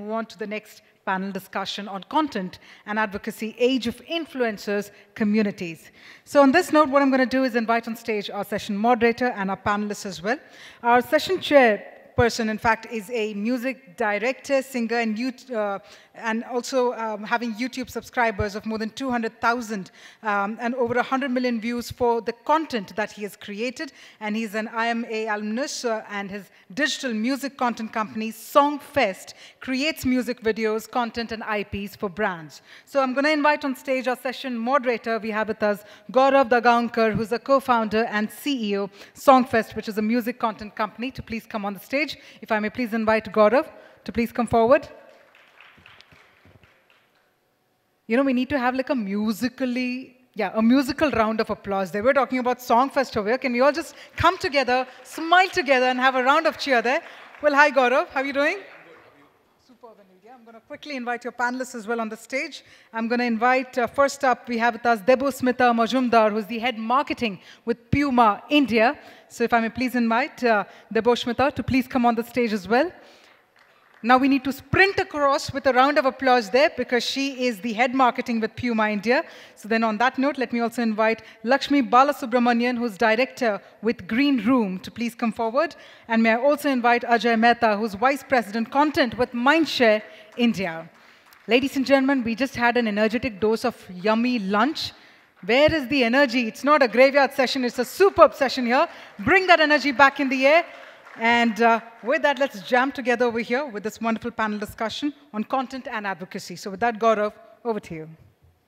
move on to the next panel discussion on content and advocacy, age of influencers, communities. So on this note, what I'm going to do is invite on stage our session moderator and our panelists as well. Our session chairperson, in fact, is a music director, singer, and also having YouTube subscribers of more than 200,000 and over 100 million views for the content that he has created. And he's an IMA alumnus, and his digital music content company, Songfest, creates music videos, content, and IPs for brands. So I'm going to invite on stage our session moderator. We have with us Gaurav Dagaonkar, who's a co-founder and CEO, Songfest, which is a music content company, to please come on the stage. If I may please invite Gaurav to please come forward. You know, we need to have like a musical round of applause. They were talking about Songfest over here. Can we all just come together, smile together, and have a round of cheer there? Well, hi, Gaurav. How are you doing? Superb, indeed. I'm going to quickly invite your panelists as well on the stage. I'm going to invite, first up, we have with us Debo Smita Majumdar, who's the head marketing with Puma India. So if I may please invite Debo Smita to please come on the stage as well. Now we need to sprint across with a round of applause there because she is the head marketing with Puma India. So then on that note, let me also invite Lakshmi Balasubramanian, who's director with Green Room, to please come forward. And may I also invite Ajay Mehta, who's vice president content with Mindshare India. Ladies and gentlemen, we just had an energetic dose of yummy lunch. Where is the energy? It's not a graveyard session, it's a superb session here. Bring that energy back in the air. And with that, let's jam together over here with this wonderful panel discussion on content and advocacy. So with that, Gaurav, over to you.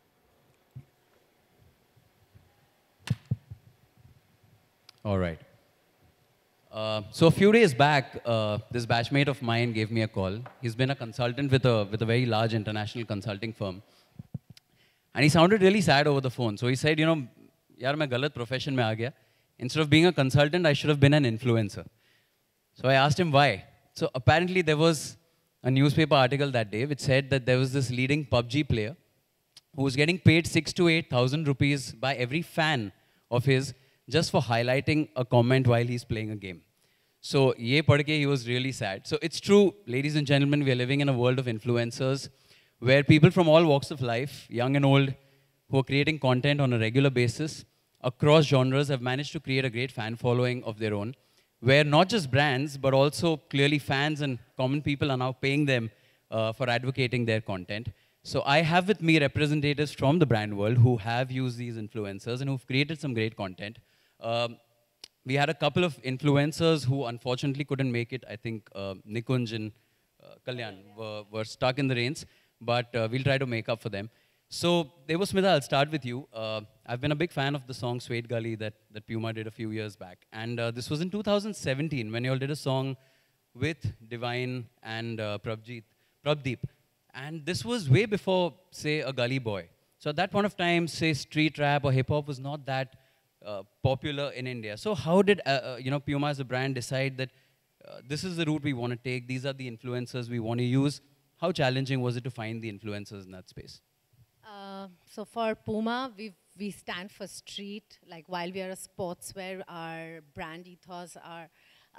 All right. So a few days back, this batchmate of mine gave me a call. He's been a consultant with a very large international consulting firm. And he sounded really sad over the phone. So he said, you know, yaar main galat profession mein aa gaya. Instead of being a consultant, I should have been an influencer. So I asked him why. So apparently there was a newspaper article that day which said that there was this leading PUBG player who was getting paid 6,000 to 8,000 rupees by every fan of his just for highlighting a comment while he's playing a game. So ye padke, he was really sad. So it's true, ladies and gentlemen, we are living in a world of influencers where people from all walks of life, young and old, who are creating content on a regular basis across genres have managed to create a great fan following of their own, where not just brands, but also clearly fans and common people are now paying them for advocating their content. So I have with me representatives from the brand world who have used these influencers and who've created some great content. We had a couple of influencers who unfortunately couldn't make it. I think Nikunj and Kalyan were stuck in the rains, but we'll try to make up for them. So, Debo Smita, I'll start with you. I've been a big fan of the song Sweet Gully that Puma did a few years back. And this was in 2017 when you all did a song with Divine and Prabdeep. And this was way before, say, a Gully Boy. So at that point of time, say, street rap or hip-hop was not that popular in India. So how did Puma as a brand decide that this is the route we want to take, these are the influencers we want to use? How challenging was it to find the influencers in that space? So for Puma, we stand for street. Like while we are a sportswear, our brand ethos are,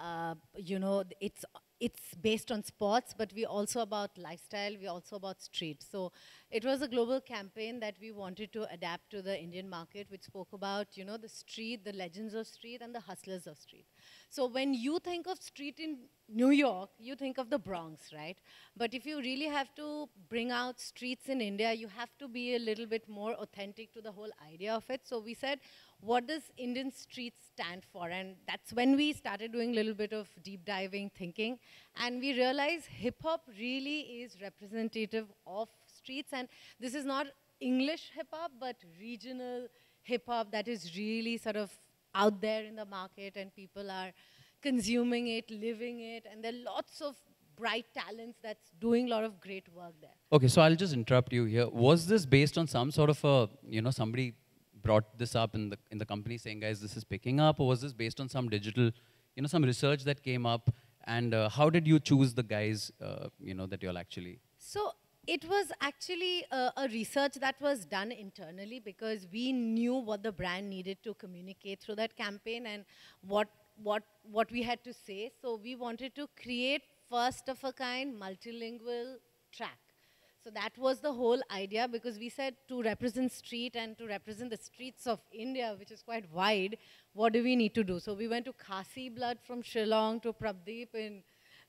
it's based on sports, but we're also about lifestyle. We're also about street. So it was a global campaign that we wanted to adapt to the Indian market, which spoke about, the street, the legends of street, and the hustlers of street. So when you think of street in New York, you think of the Bronx, right? But if you really have to bring out streets in India, you have to be a little bit more authentic to the whole idea of it. So we said, what does Indian street stand for? And that's when we started doing a little bit of deep diving thinking. And we realized hip-hop really is representative of streets. And this is not English hip-hop, but regional hip-hop that is really sort of out there in the market, and people are consuming it, living it, and there are lots of bright talents that's doing a lot of great work there. Okay, so I'll just interrupt you here. Was this based on some sort of a, somebody brought this up in the company saying, guys, this is picking up, or was this based on some digital, some research that came up? And how did you choose the guys, that you'll actually? So it was actually a research that was done internally because we knew what the brand needed to communicate through that campaign and what we had to say. So we wanted to create first of a kind multilingual track. So that was the whole idea, because we said to represent street and to represent the streets of India, which is quite wide, what do we need to do? So we went to Khasi Blood from Shillong to Prabdeep in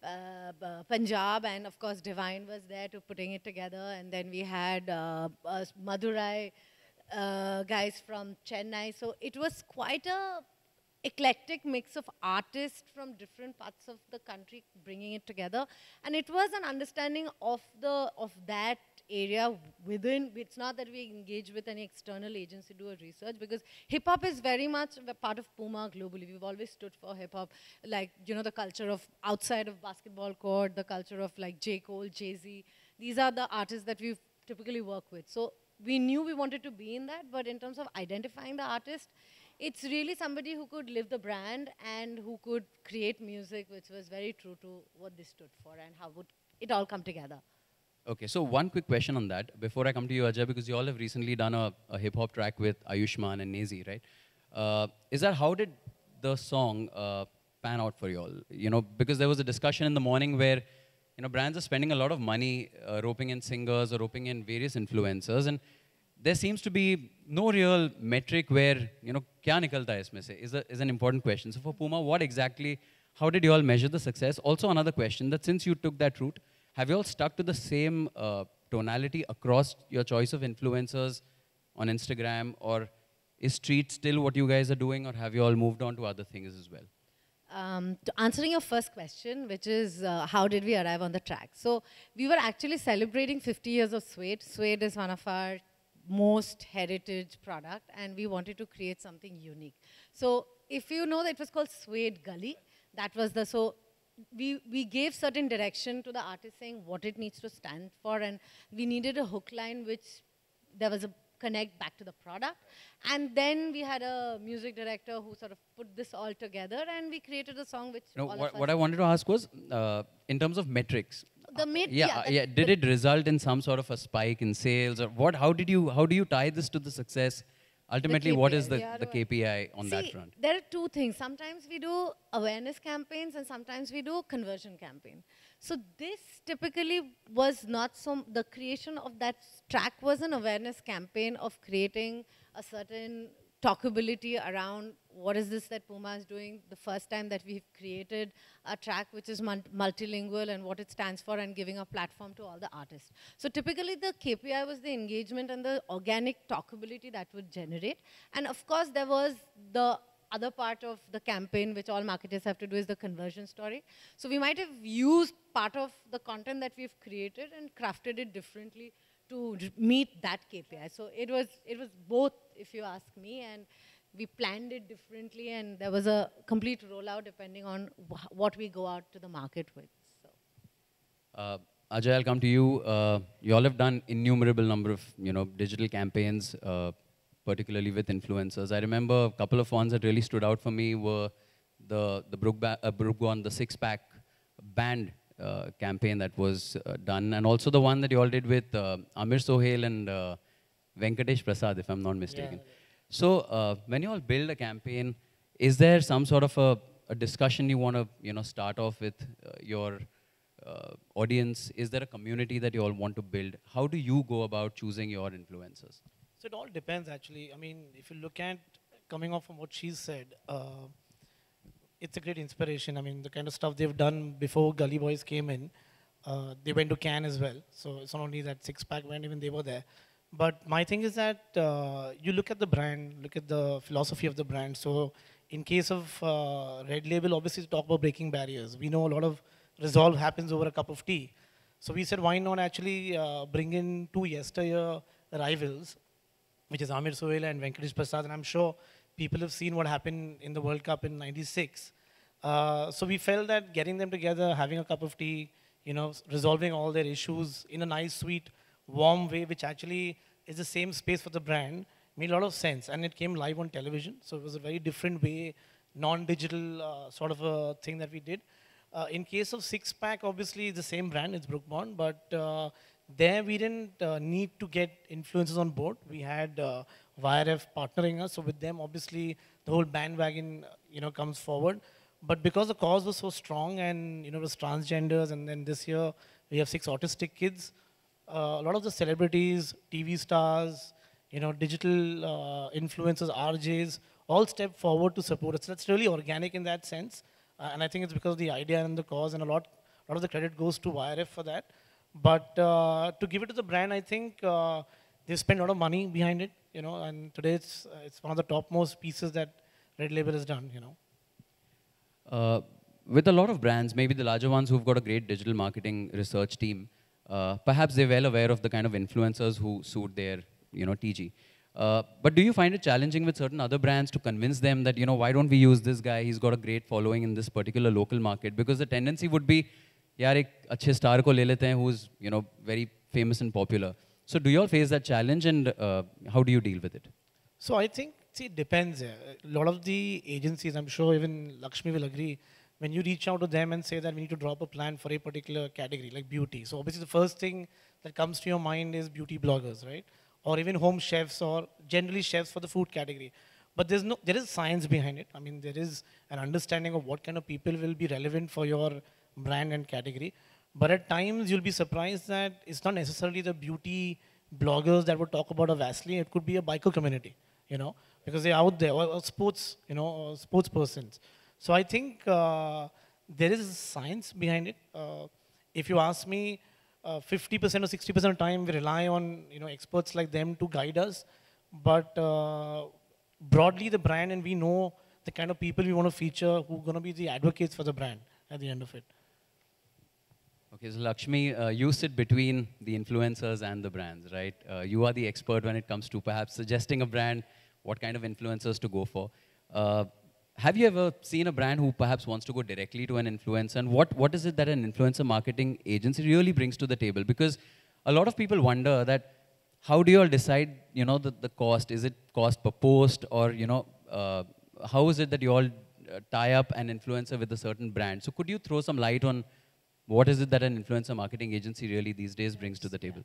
Punjab, and of course Divine was there to putting it together, and then we had Madurai guys from Chennai. So it was quite a eclectic mix of artists from different parts of the country bringing it together, and it was an understanding of that area within. It's not that we engage with any external agency to do a research, because hip hop is very much a part of Puma globally. We've always stood for hip hop, like, you know, the culture of outside of basketball court, the culture of like J. Cole, Jay-Z. These are the artists that we typically work with. So we knew we wanted to be in that, but in terms of identifying the artist, it's really somebody who could live the brand and who could create music which was very true to what they stood for, and how would it all come together. Okay, so one quick question on that before I come to you, Ajay, because you all have recently done a hip-hop track with Ayushmann and Nazi, right? Is that, how did the song pan out for you all? You know, because there was a discussion in the morning where, you know, brands are spending a lot of money roping in singers or roping in various influencers, and there seems to be no real metric where, you know, kya nikalta hai isme se is an important question. So for Puma, what exactly, how did you all measure the success? Also another question, that since you took that route, have you all stuck to the same tonality across your choice of influencers on Instagram, or is street still what you guys are doing, or have you all moved on to other things as well? To answering your first question, which is how did we arrive on the track? So we were actually celebrating 50 years of Suede. Suede is one of our most heritage product, and we wanted to create something unique. So if you know that it was called Suede Gully, that was the, so we gave certain direction to the artist saying what it needs to stand for, and we needed a hook line which there was a connect back to the product. And then we had a music director who sort of put this all together, and we created a song which what I wanted to ask was, in terms of metrics, the did it result in some sort of a spike in sales, or what? How do you tie this to the success? Ultimately, what is the KPI on that front? There are two things. Sometimes we do awareness campaigns, and sometimes we do conversion campaign. So this typically was not so, the creation of that track was an awareness campaign of creating a certain talkability around what is this that Puma is doing, the first time that we've created a track which is multilingual and what it stands for, and giving a platform to all the artists. So typically the KPI was the engagement and the organic talkability that would generate. And of course there was the other part of the campaign which all marketers have to do, is the conversion story. So we might have used part of the content that we've created and crafted it differently to meet that KPI. So it was both, if you ask me, and we planned it differently, and there was a complete rollout depending on what we go out to the market with. So. Ajay, I'll come to you. You all have done innumerable number of, you know, digital campaigns, particularly with influencers. I remember a couple of ones that really stood out for me were the Brookgone, the six-pack band campaign that was done, and also the one that you all did with Amir Sohail and Venkatesh Prasad, if I'm not mistaken. Yeah. So when you all build a campaign, is there some sort of a discussion you want to, you know, start off with your audience? Is there a community that you all want to build? How do you go about choosing your influencers? So it all depends, actually. I mean, if you look at, coming off from what she said, it's a great inspiration. I mean, the kind of stuff they've done before Gully Boys came in, they went to Cannes as well. So it's not only that six-pack went, even they were there. But my thing is that you look at the brand, look at the philosophy of the brand. So in case of Red Label, obviously talk about breaking barriers. We know a lot of resolve happens over a cup of tea. So we said, why not actually bring in two yesteryear rivals, which is Amir Sohail and Venkatesh Prasad. And I'm sure people have seen what happened in the World Cup in '96. So we felt that getting them together, having a cup of tea, you know, resolving all their issues in a nice, sweet, warm way, which actually is the same space for the brand, made a lot of sense. And it came live on television. So it was a very different way, non-digital sort of a thing that we did. In case of six-pack, obviously the same brand, it's Brookgone, but there we didn't need to get influencers on board. We had YRF partnering us, so with them, obviously, the whole bandwagon, you know, comes forward. But because the cause was so strong and it was transgenders, and then this year we have 6 autistic kids, a lot of the celebrities, TV stars, digital influencers, RJs, all step forward to support us. So that's really organic in that sense. And I think it's because of the idea and the cause, and a lot of the credit goes to YRF for that. But to give it to the brand, I think they spend a lot of money behind it, and today it's one of the topmost pieces that Red Label has done. With a lot of brands, maybe the larger ones who've got a great digital marketing research team, perhaps they're well aware of the kind of influencers who suit their, TG. But do you find it challenging with certain other brands to convince them that, why don't we use this guy? He's got a great following in this particular local market. Because the tendency would be, yaar, ek अच्छे star ko le lete hain who's, very famous and popular. So do you all face that challenge, and how do you deal with it? So I think, see, it depends. A lot of the agencies, I'm sure even Lakshmi will agree, when you reach out to them and say that we need to drop a plan for a particular category, like beauty. So obviously the first thing that comes to your mind is beauty bloggers, right? Or even home chefs, or generally chefs for the food category. But there is science behind it. I mean, there is an understanding of what kind of people will be relevant for your brand and category. But at times you'll be surprised that it's not necessarily the beauty bloggers that would talk about a Vaseline. It could be a biker community, because they're out there, or sports, or sports persons. So I think there is science behind it. If you ask me, 50% or 60% of the time we rely on experts like them to guide us. But broadly the brand, and we know the kind of people we want to feature who are going to be the advocates for the brand at the end of it. Okay, so Lakshmi, you sit between the influencers and the brands, right? You are the expert when it comes to perhaps suggesting a brand, what kind of influencers to go for. Have you ever seen a brand who perhaps wants to go directly to an influencer? And what is it that an influencer marketing agency really brings to the table? Because a lot of people wonder that how do you all decide, the cost? Is it cost per post, or, how is it that you all tie up an influencer with a certain brand? So could you throw some light on what is it that an influencer marketing agency really these days brings to the table?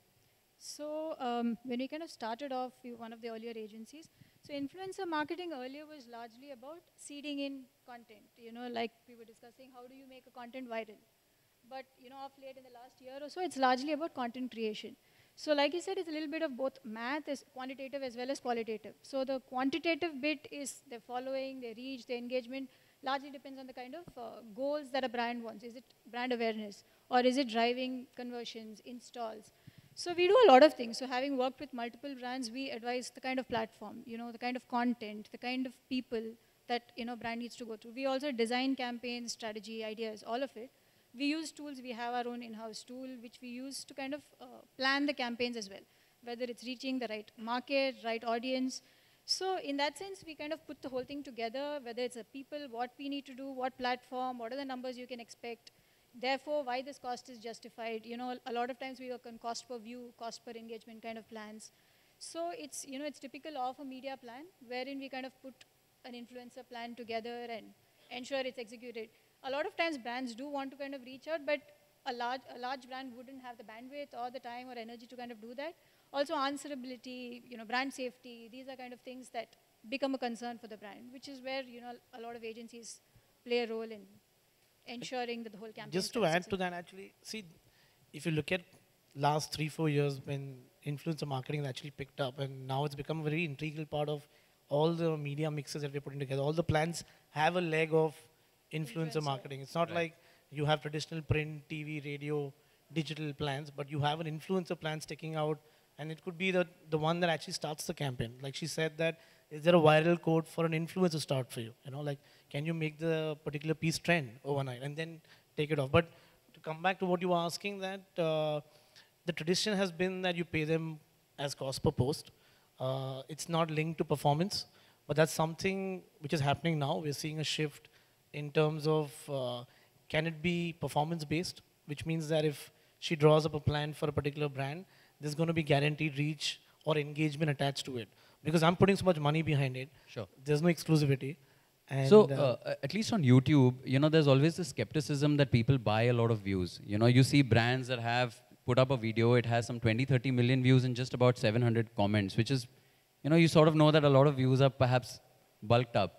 So when we kind of started off one of the earlier agencies, so influencer marketing earlier was largely about seeding in content, like we were discussing, how do you make a content viral? But, of late in the last year or so, it's largely about content creation. So like you said, it's a little bit of both math, is quantitative as well as qualitative. So the quantitative bit is their following, their reach, their engagement, largely depends on the kind of goals that a brand wants. Is it brand awareness, or is it driving conversions, installs? So we do a lot of things. So having worked with multiple brands, we advise the kind of platform, the kind of content, the kind of people that brand needs to go through. We also design campaigns, strategy, ideas, all of it. We use tools. We have our own in-house tool, which we use to kind of plan the campaigns as well, whether it's reaching the right market, right audience. So in that sense, we kind of put the whole thing together, whether it's a people, what we need to do, what platform, what are the numbers you can expect. Therefore, why this cost is justified. A lot of times we work on cost per view, cost per engagement kind of plans. So it's, it's typical of a media plan, wherein we kind of put an influencer plan together and ensure it's executed. A lot of times brands do want to kind of reach out, but a large brand wouldn't have the bandwidth or the time or energy to kind of do that. Also answerability, brand safety, these are kind of things that become a concern for the brand, which is where, a lot of agencies play a role in ensuring that the whole campaign. Just to add to that, actually, see, if you look at last 3-4 years when influencer marketing actually picked up, and now it's become a very integral part of all the media mixes that we're putting together. All the plans have a leg of influencer marketing. It's not like you have traditional print, TV, radio, digital plans, but you have an influencer plan sticking out, and it could be the one that actually starts the campaign. Like she said that, is there a viral code for an influencer start for you? Like, can you make the particular piece trend overnight and then take it off? But to come back to what you were asking, that the tradition has been that you pay them as cost per post. It's not linked to performance, but that's something which is happening now. We're seeing a shift in terms of, can it be performance based, which means that if she draws up a plan for a particular brand, there's going to be guaranteed reach or engagement attached to it. Because I'm putting so much money behind it, Sure. There's no exclusivity. And So at least on YouTube, there's always this skepticism that people buy a lot of views. You see brands that have put up a video, it has some 20, 30 million views and just about 700 comments, which is, you sort of know that a lot of views are perhaps bulked up.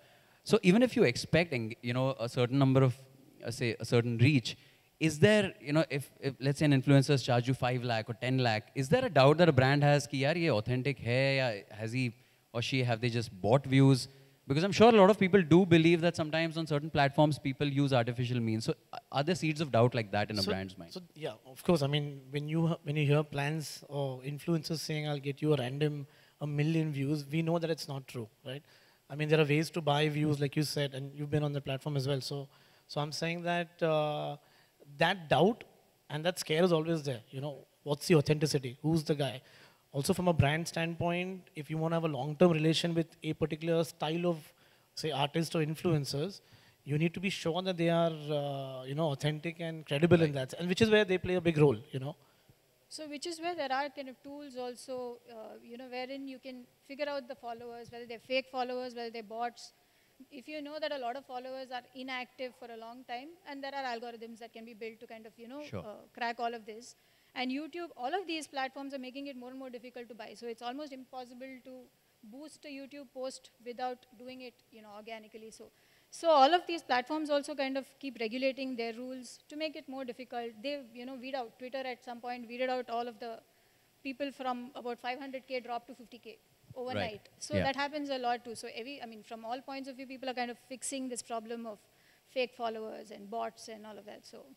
So even if you expect, a certain number of, say, a certain reach, is there, if let's say an influencer charge you 5 lakh or 10 lakh, is there a doubt that a brand has ki yaar ye authentic hai, ya has he or she, have they just bought views? Because I'm sure a lot of people do believe that sometimes on certain platforms people use artificial means. So are there seeds of doubt like that in a brand's mind? So yeah, of course. I mean, when you hear plans or influencers saying, "I'll get you a random 1 million views," we know that it's not true, right? I mean, there are ways to buy views, like you said, and you've been on the platform as well. So I'm saying that that doubt and that scare is always there. You know, what's the authenticity? Who's the guy? Also, from a brand standpoint, if you want to have a long-term relation with a particular style of, say, artists or influencers, you need to be sure that they are, authentic and credible in that, and which is where they play a big role, you know. So which is where there are kind of tools also, wherein you can figure out the followers, whether they're fake followers, whether they're bots. If you know that a lot of followers are inactive for a long time, and there are algorithms that can be built to kind of, Sure. crack all of this. And YouTube, all of these platforms are making it more and more difficult to buy. So it's almost impossible to boost a YouTube post without doing it, organically. So all of these platforms also kind of keep regulating their rules to make it more difficult. They, weed out. Twitter at some point weeded out all of the people from about 500K drop to 50K overnight. Right. So Yeah. that happens a lot too. So from all points of view, people are kind of fixing this problem of fake followers and bots and all of that. So.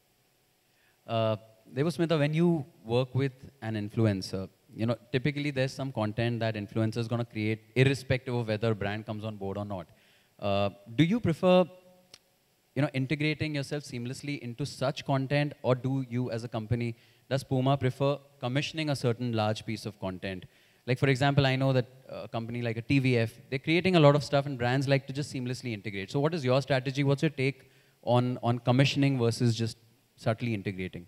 Devasmita, when you work with an influencer, typically there's some content that influencer is going to create irrespective of whether a brand comes on board or not. Do you prefer, integrating yourself seamlessly into such content, or do you as a company, does Puma prefer commissioning a certain large piece of content? Like, for example, I know that a company like a TVF, they're creating a lot of stuff and brands like to just seamlessly integrate. So what is your strategy? What's your take on commissioning versus just subtly integrating?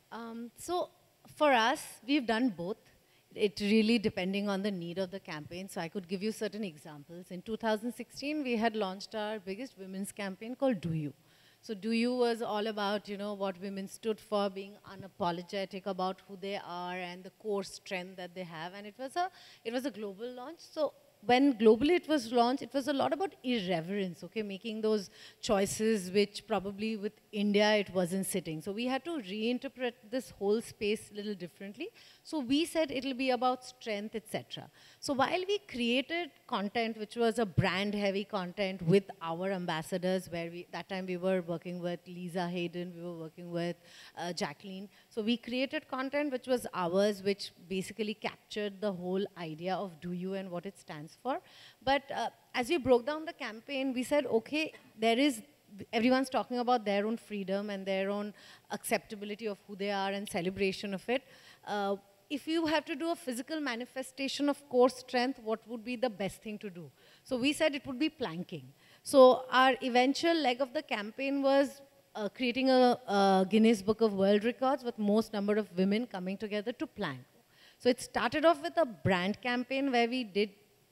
So for us, we've done both. It really depending on the need of the campaign. So I could give you certain examples. In 2016, we had launched our biggest women's campaign called Do You. So Do You was all about, what women stood for, being unapologetic about who they are and the core strength that they have. And it was a global launch. So when globally it was launched, it was a lot about irreverence, okay, making those choices which probably with India it wasn't sitting. So we had to reinterpret this whole space a little differently. So we said it'll be about strength, etc. So while we created content which was a brand-heavy content with our ambassadors, where that time we were working with Lisa Hayden, we were working with Jacqueline. So we created content which was ours, which basically captured the whole idea of Do You and what it stands for. But as we broke down the campaign, we said, okay, everyone's talking about their own freedom and their own acceptability of who they are and celebration of it. If you have to do a physical manifestation of core strength, what would be the best thing to do? So we said it would be planking. So our eventual leg of the campaign was creating a Guinness Book of World Records with most number of women coming together to plank. So it started off with a brand campaign where we did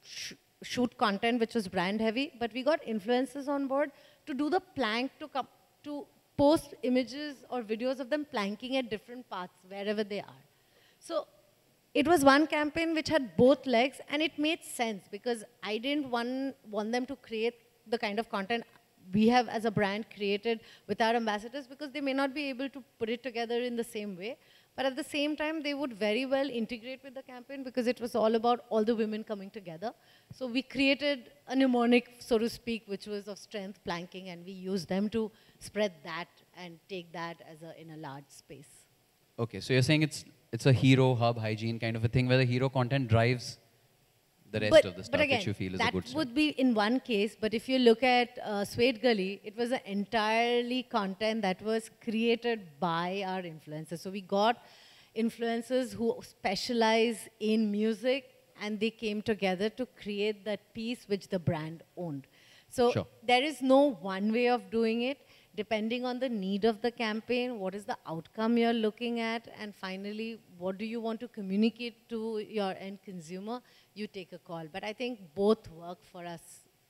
shoot content which was brand heavy, but we got influencers on board to do the plank, to post images or videos of them planking at different paths wherever they are. So it was one campaign which had both legs, and it made sense because I didn't want them to create the kind of content we have as a brand created with our ambassadors, because they may not be able to put it together in the same way. But at the same time, they would very well integrate with the campaign because it was all about all the women coming together. So we created a mnemonic, so to speak, which was of strength planking, and we used them to spread that and take that in a large space. Okay, so you're saying it's a hero hub hygiene kind of a thing where the hero content drives the rest of the stuff again, which you feel is a good stuff. that would be in one case, but if you look at Sweet Gully, it was entirely content that was created by our influencers. So we got influencers who specialize in music, and they came together to create that piece which the brand owned. So Sure. there is no one way of doing it. Depending on the need of the campaign, what is the outcome you're looking at, and finally, what do you want to communicate to your end consumer, you take a call. But I think both work for us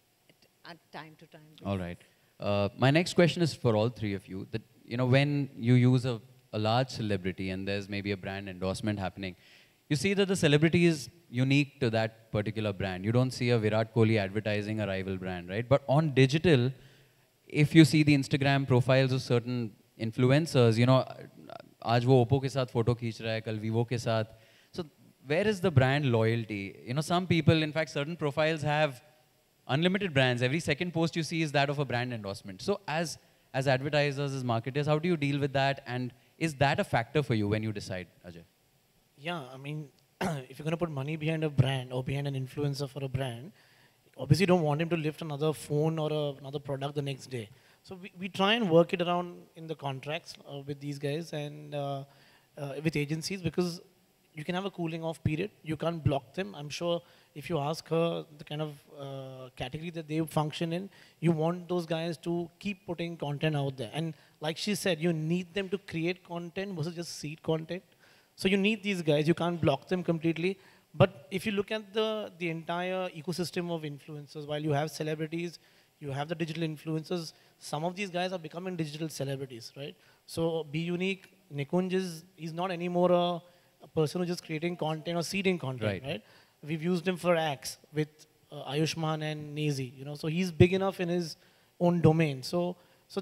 at time to time. All right. My next question is for all three of you. That, when you use a large celebrity and there's maybe a brand endorsement happening, you see that the celebrity is unique to that particular brand. You don't see a Virat Kohli advertising a rival brand, right? But on digital, if you see the Instagram profiles of certain influencers, you know, आज वो Oppo के साथ photo खींच रहा है, कल Vivo के साथ. So where is the brand loyalty? You know, some people, in fact, certain profiles have unlimited brands. Every second post you see is that of a brand endorsement. So as advertisers, as marketers, how do you deal with that? And is that a factor for you when you decide, Ajay? Yeah, I mean, if you're going to put money behind a brand or behind an influencer for a brand, obviously you don't want him to lift another phone or another product the next day. So we try and work it around in the contracts with these guys and with agencies, because you can have a cooling off period. You can't block them. I'm sure if you ask her the kind of category that they function in, you want those guys to keep putting content out there. And like she said, you need them to create content versus just seed content. So you need these guys. You can't block them completely. But if you look at the entire ecosystem of influencers, while you have celebrities, you have the digital influencers, some of these guys are becoming digital celebrities, right? So Be Unique, Nikunj he's not anymore a person who's just creating content or seeding content, right? We've used him for acts with Ayushman and Nazi, you know, so he's big enough in his own domain. So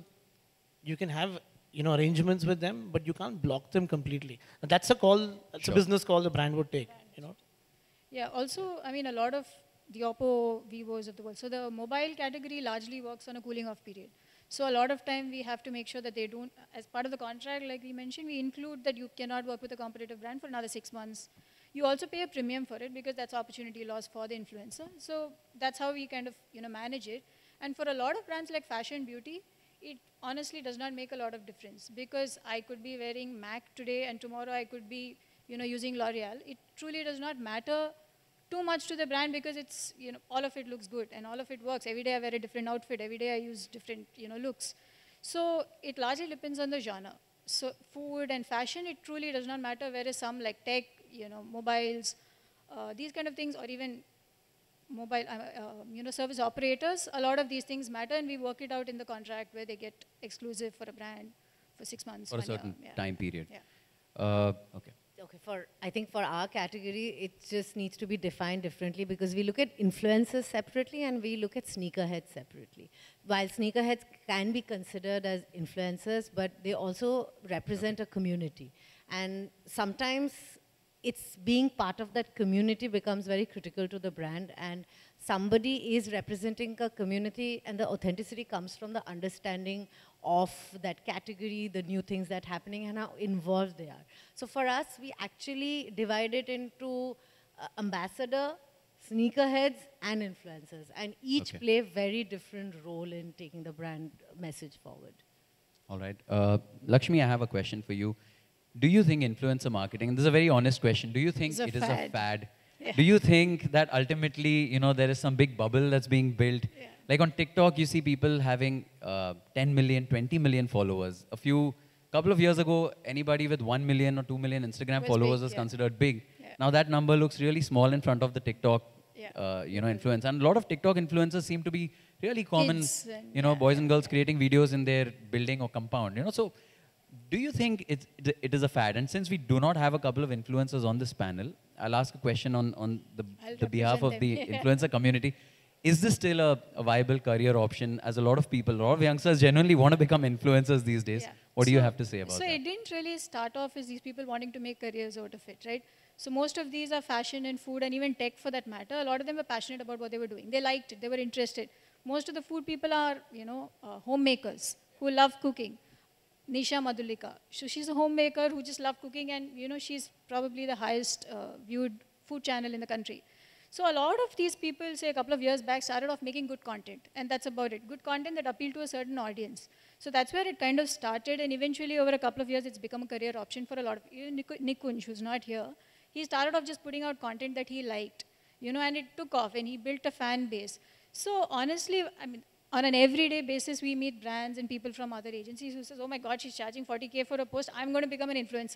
you can have, you know, arrangements with them, but you can't block them completely. And that's a call, that's a business call the brand would take, you know. Yeah, also, I mean, a lot of the Oppo, Vivos of the world. So the mobile category largely works on a cooling off period. So a lot of time we have to make sure that they don't, as part of the contract, like we mentioned, we include that you cannot work with a competitive brand for another 6 months. You also pay a premium for it because that's opportunity loss for the influencer. So that's how we kind of, you know, manage it. And for a lot of brands like fashion and beauty, it honestly does not make a lot of difference, because I could be wearing MAC today and tomorrow I could be, you know, using L'Oreal. It truly does not matter too much to the brand, because it's, you know, all of it looks good and all of it works. Every day I wear a different outfit. Every day I use different, you know, looks. So it largely depends on the genre. So food and fashion, it truly does not matter. Whereas some like tech, you know, mobiles, these kind of things, or even mobile, you know, service operators, a lot of these things matter, and we work it out in the contract where they get exclusive for a brand for 6 months. For a certain time period. Yeah. Okay. Okay, I think for our category, it just needs to be defined differently, because we look at influencers separately and we look at sneakerheads separately. While sneakerheads can be considered as influencers, but they also represent a community. And sometimes it's being part of that community becomes very critical to the brand, and somebody is representing a community, and the authenticity comes from the understanding of that category, the new things that are happening, and how involved they are. So for us, we actually divide it into ambassador, sneakerheads, and influencers, and each play a very different role in taking the brand message forward. All right. Lakshmi, I have a question for you. Do you think influencer marketing, and this is a very honest question, do you think it is a fad? Yeah. Do you think that ultimately, you know, there is some big bubble that's being built? Yeah. Like on TikTok, you see people having 10 million, 20 million followers. Couple of years ago, anybody with 1 million or 2 million Instagram followers was considered big. Yeah. Now that number looks really small in front of the TikTok, you know, influence. And a lot of TikTok influencers seem to be really common, you know, boys and girls creating videos in their building or compound, you know. So do you think it is a fad? And since we do not have a couple of influencers on this panel, I'll ask a question on the behalf of the influencer community. Is this still a viable career option, as a lot of people, a lot of youngsters genuinely want to become influencers these days? Yeah. What do you have to say about that? So it didn't really start off as these people wanting to make careers out of it, right? So most of these are fashion and food and even tech for that matter. A lot of them were passionate about what they were doing. They liked it. They were interested. Most of the food people are, you know, homemakers who love cooking. Nisha Madhulika. So she's a homemaker who just loves cooking, and, you know, she's probably the highest viewed food channel in the country. So a lot of these people, say a couple of years back, started off making good content, and that's about it. Good content that appealed to a certain audience. So that's where it kind of started, and eventually over a couple of years, it's become a career option for a lot of people. Nikunj, who's not here, he started off just putting out content that he liked, you know, and it took off, and he built a fan base. So honestly, I mean, on an everyday basis, we meet brands and people from other agencies who says, oh my God, she's charging 40K for a post. I'm going to become an influencer.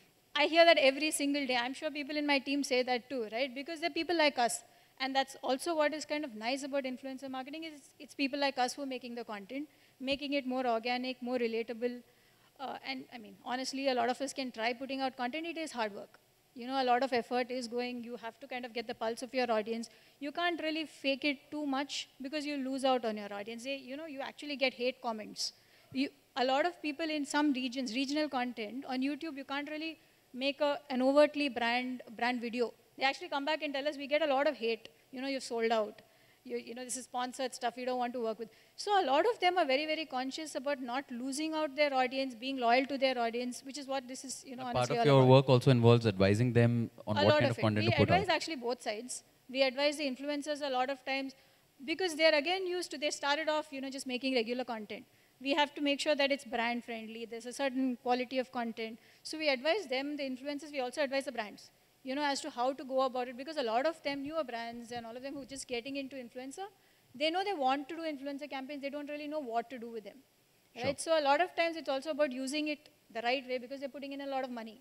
I hear that every single day. I'm sure people in my team say that too, right? Because they're people like us. And that's also what is kind of nice about influencer marketing is it's people like us who are making the content, making it more organic, more relatable. And I mean, honestly, a lot of us can try putting out content. It is hard work. You know, a lot of effort is going, you have to kind of get the pulse of your audience. You can't really fake it too much because you lose out on your audience. You know, you actually get hate comments. A lot of people in some regions, regional content, on YouTube, you can't really make an overtly brand video. They actually come back and tell us, we get a lot of hate. You know, you've sold out. You know, this is sponsored stuff, you don't want to work with. So a lot of them are very, very conscious about not losing out their audience, being loyal to their audience, which is what this is, you know, Part honestly of all your about. work also involves advising them on A what lot kind of of content it. to We put out. advise actually both sides. We advise the influencers a lot of times because they're again used to, they started off, you know, just making regular content. We have to make sure that it's brand friendly. There's a certain quality of content. So we advise them, the influencers, we also advise the brands, you know, as to how to go about it, because a lot of them, newer brands and all of them who are just getting into influencer, they know they want to do influencer campaigns, they don't really know what to do with them. Sure. Right? So a lot of times it's also about using it the right way because they're putting in a lot of money.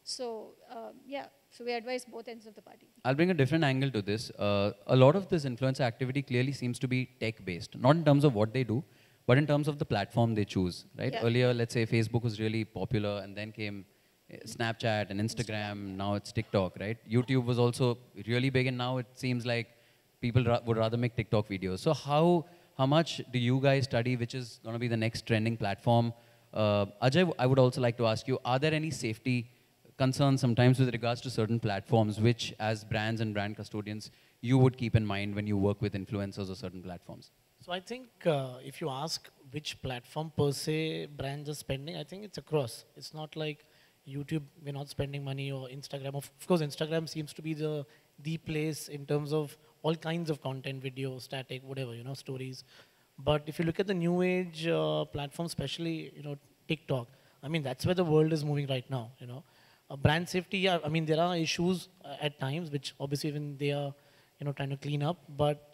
So yeah, so we advise both ends of the party. I'll bring a different angle to this. A lot of this influencer activity clearly seems to be tech-based, not in terms of what they do, but in terms of the platform they choose, right? Yeah. Earlier, let's say Facebook was really popular, and then came Snapchat and Instagram. Now it's TikTok, right? YouTube was also really big, and now it seems like people would rather make TikTok videos. So how much do you guys study which is going to be the next trending platform? Ajay, I would also like to ask you, are there any safety concerns sometimes with regards to certain platforms which, as brands and brand custodians, you would keep in mind when you work with influencers or certain platforms? So I think if you ask which platform per se brands are spending, I think it's across. It's not like YouTube, we're not spending money, or Instagram. Of course, Instagram seems to be the place in terms of all kinds of content, video, static, whatever, you know, stories. But if you look at the new age platforms, especially, you know, TikTok, I mean, that's where the world is moving right now, you know. Brand safety, yeah, I mean, there are issues at times, which obviously even they are, you know, trying to clean up.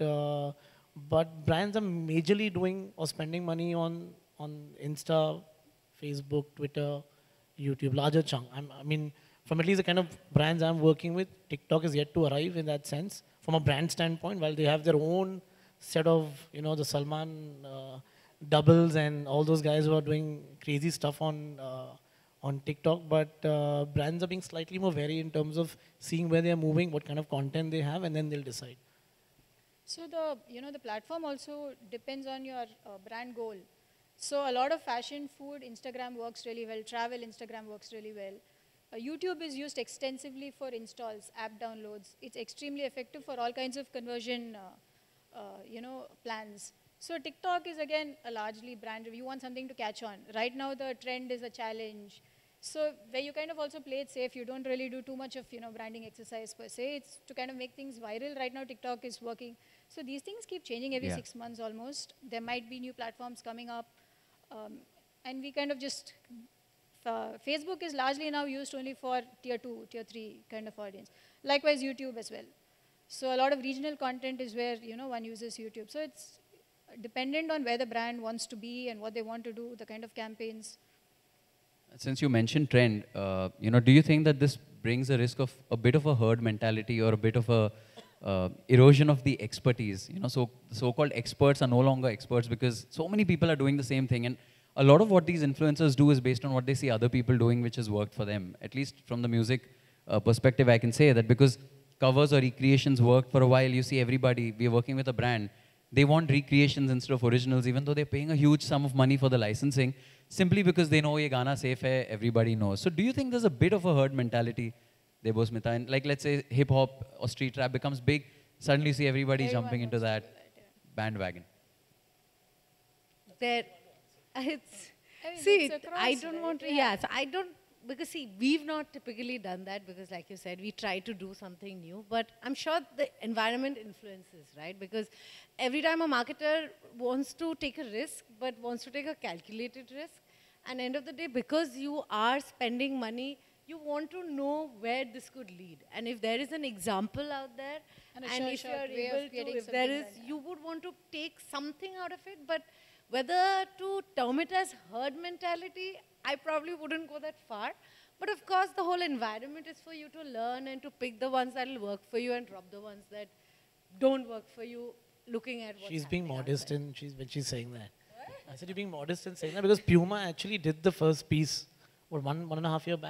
But brands are majorly doing or spending money on Insta, Facebook, Twitter, YouTube, larger chunk. I mean, from at least the kind of brands I'm working with, TikTok is yet to arrive in that sense. From a brand standpoint, while they have their own set of, you know, the Salman doubles and all those guys who are doing crazy stuff on TikTok, but brands are being slightly more wary in terms of seeing where they are moving, what kind of content they have, and then they'll decide. So the platform also depends on your brand goal. So a lot of fashion, food, Instagram works really well. Travel, Instagram works really well. YouTube is used extensively for installs, app downloads. It's extremely effective for all kinds of conversion, plans. So TikTok is again a largely brand. You want something to catch on. Right now the trend is a challenge. So where you kind of also play it safe, you don't really do too much of branding exercise per se. It's to kind of make things viral. Right now TikTok is working. So these things keep changing every 6 months almost. There might be new platforms coming up. And we kind of just, Facebook is largely now used only for tier 2, tier 3 kind of audience. Likewise YouTube as well. So a lot of regional content is where one uses YouTube. So it's dependent on where the brand wants to be and what they want to do, the kind of campaigns. Since you mentioned trend, do you think that this brings a risk of a bit of a herd mentality or a bit of a erosion of the expertise? So so-called experts are no longer experts because so many people are doing the same thing, and a lot of what these influencers do is based on what they see other people doing, which has worked for them. At least from the music perspective, I can say that because covers or recreations worked for a while. You see everybody, we're working with a brand, they want recreations instead of originals, even though they're paying a huge sum of money for the licensing, simply because they know ye gana safe hai, everybody knows. So do you think there's a bit of a herd mentality, Debosmita? And like, let's say hip hop or street rap becomes big, suddenly you see everybody jumping into that bandwagon. I don't want to, so I don't, because see, we've not typically done that because like you said, we try to do something new, but I'm sure the environment influences, right? Because every time a marketer wants to take a risk, but wants to take a calculated risk, and end of the day, because you are spending money, you want to know where this could lead. And if there is an example out there, and if you're able to, if there is, you would want to take something out of it, but whether to term it as herd mentality, I probably wouldn't go that far. But of course, the whole environment is for you to learn and to pick the ones that will work for you and drop the ones that don't work for you, looking at what's She's being modest when she's saying that. I said you're being modest in saying that because Puma actually did the first piece, what, one and a half year back?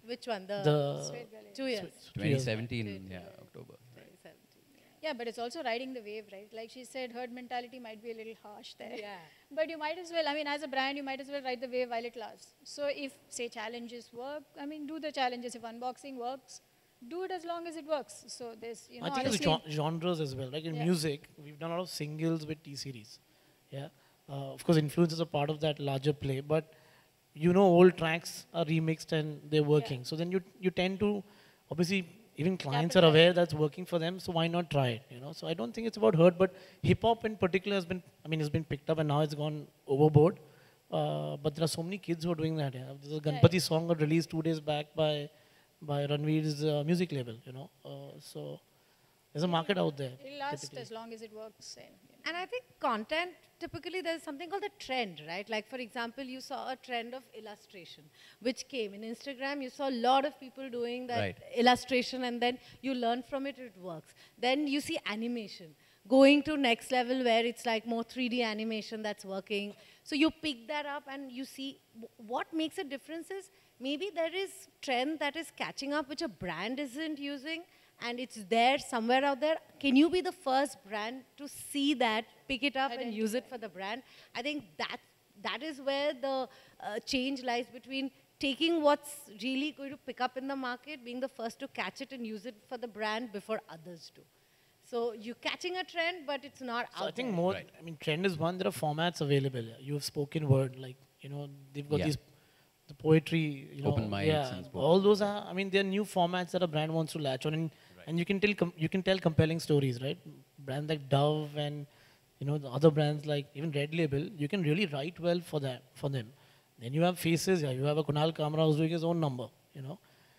Which one? The The 2 years. 2017, yeah, October. 2017. Yeah, but it's also riding the wave, right? Like she said, herd mentality might be a little harsh there. Yeah. But you might as well, I mean, as a brand, you might as well ride the wave while it lasts. So if, say, challenges work, I mean, do the challenges. If unboxing works, do it as long as it works. So there's, you know, I think it's honestly, genres as well. Like in Yeah. music, we've done a lot of singles with T-series. Yeah. Of course, influence is a part of that larger play, but you know, old tracks are remixed and they're working. So then you tend to, obviously, even clients are Capitalize. aware that's working for them, so why not try it? You know. So I don't think it's about hurt, but hip hop in particular has been, I mean, it's been picked up and now it's gone overboard. But there are so many kids who are doing that. Yeah. There's a Ganpati song got released 2 days back by Ranveer's music label. You know. So there's a market out there. it'll last typically. as long as it works. And, you know. And I think content, typically there's something called a trend, right? Like for example, you saw a trend of illustration, which came in Instagram. You saw a lot of people doing that Right. illustration and then you learn from it, it works. Then you see animation, going to next level where it's like more 3D animation that's working. So you pick that up and you see what makes a difference is maybe there is trend that is catching up which a brand isn't using and it's there somewhere out there. Can you be the first brand to see that, pick it up and use it for the brand? I think that is where the change lies between taking what's really going to pick up in the market, being the first to catch it and use it for the brand before others do. So you're catching a trend, but it's not So out I think there. more, Right. I mean, trend is one, there are formats available. You have spoken word, like, you know, they've got Yeah. these, the poetry, you know. Open mics yeah, and spoken all those are, I mean, they're new formats that a brand wants to latch on. And you can tell compelling stories, right? Brands like Dove and, you know, the other brands like even Red Label, you can really write well for them. Then you have faces, yeah, you have a Kunal Kamra who's doing his own number, you know.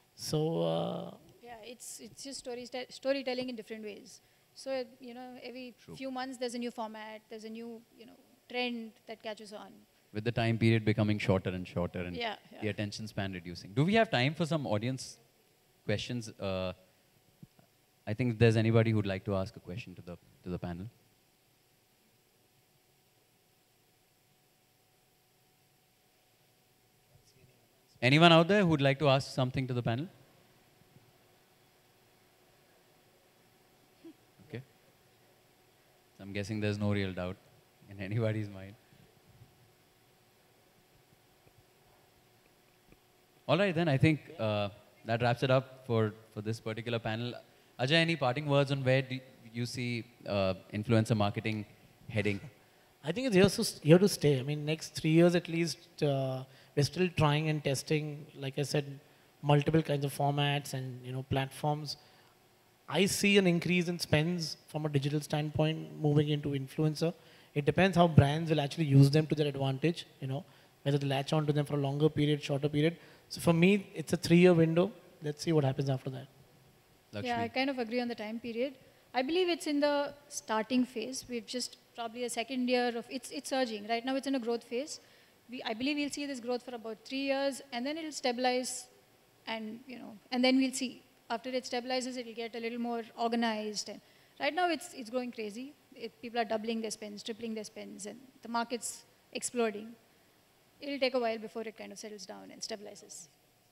So, Yeah, it's just storytelling in different ways. So, you know, every few months there's a new format, there's a new, you know, trend that catches on. With the time period becoming shorter and shorter and Yeah, the yeah. attention span reducing. Do we have time for some audience questions? I think if there's anybody who'd like to ask a question to the panel. Anyone out there who'd like to ask something to the panel? Okay. I'm guessing there's no real doubt in anybody's mind. All right, then I think that wraps it up for this particular panel. Ajay, any parting words on where do you see influencer marketing heading? I think it's here to stay. I mean, next 3 years at least, we're still trying and testing, like I said, multiple kinds of formats and, you know, platforms. I see an increase in spends from a digital standpoint moving into influencer. It depends how brands will actually use them to their advantage, you know, whether they latch on to them for a longer period, shorter period. So for me, it's a 3-year window. Let's see what happens after that. Lakshmi? Yeah, I kind of agree on the time period. I believe it's in the starting phase. We've just probably a second year of, it's surging. Right now it's in a growth phase. I believe we'll see this growth for about 3 years and then it'll stabilize and, you know, and then we'll see. After it stabilizes, it'll get a little more organized. And right now it's going crazy. People are doubling their spends, tripling their spends, and the market's exploding. It'll take a while before it kind of settles down and stabilizes.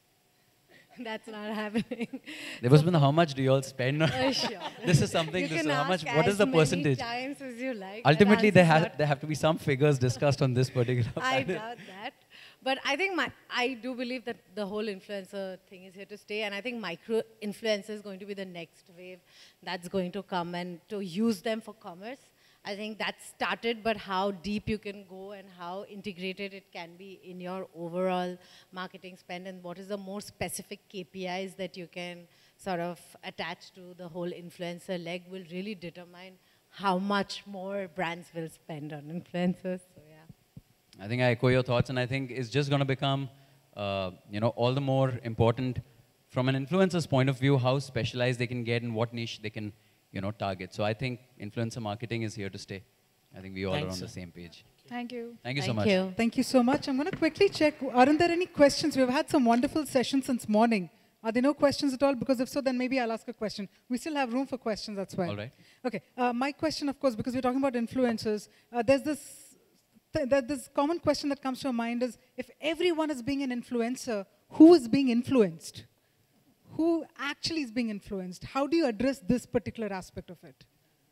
That's not happening. There was been how much do you all spend on? Sure. This is something, You this can is how much, ask what is as the many percentage? times as you like. Ultimately, That there answer's not- have to be some figures discussed on this particular I panel. doubt that. But I think I do believe that the whole influencer thing is here to stay. And I think micro influencer is going to be the next wave that's going to come and to use them for commerce. I think that started, but how deep you can go and how integrated it can be in your overall marketing spend and what is the more specific KPIs that you can sort of attach to the whole influencer leg will really determine how much more brands will spend on influencers. So yeah. I think I echo your thoughts, and I think it's just going to become, you know, all the more important from an influencer's point of view, how specialized they can get and what niche they can, you know, target. So I think influencer marketing is here to stay. I think we all Thanks, are on the sir. same page. Thank you. Thank you so Thank much. you. Thank you so much. I'm going to quickly check. Aren't there any questions? We've had some wonderful sessions since morning. Are there no questions at all? Because if so, then maybe I'll ask a question. We still have room for questions, that's why. All right. Okay. My question, of course, because we're talking about influencers, there's this common question that comes to our mind is, if everyone is being an influencer, who is being influenced? Who actually is being influenced? How do you address this particular aspect of it?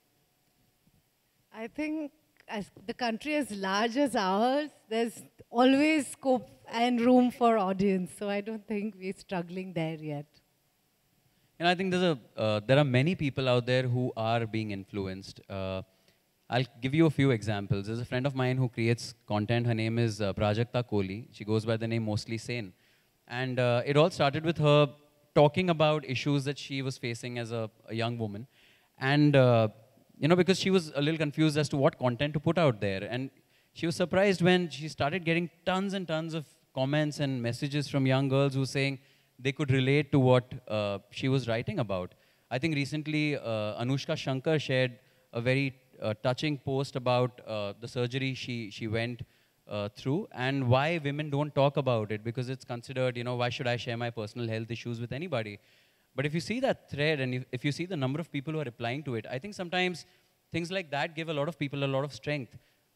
I think as the country as large as ours, there's always scope and room for audience. So I don't think we're struggling there yet. And I think there are many people out there who are being influenced. I'll give you a few examples. There's a friend of mine who creates content. Her name is Prajakta Kohli. She goes by the name Mostly Sane. And it all started with her talking about issues that she was facing as a young woman. And, because she was a little confused as to what content to put out there. And she was surprised when she started getting tons and tons of comments and messages from young girls who were saying they could relate to what she was writing about. I think recently Anushka Shankar shared a very touching post about the surgery she went through and why women don't talk about it, because it's considered, why should I share my personal health issues with anybody? But if you see that thread and if you see the number of people who are replying to it, I think sometimes things like that give a lot of people a lot of strength.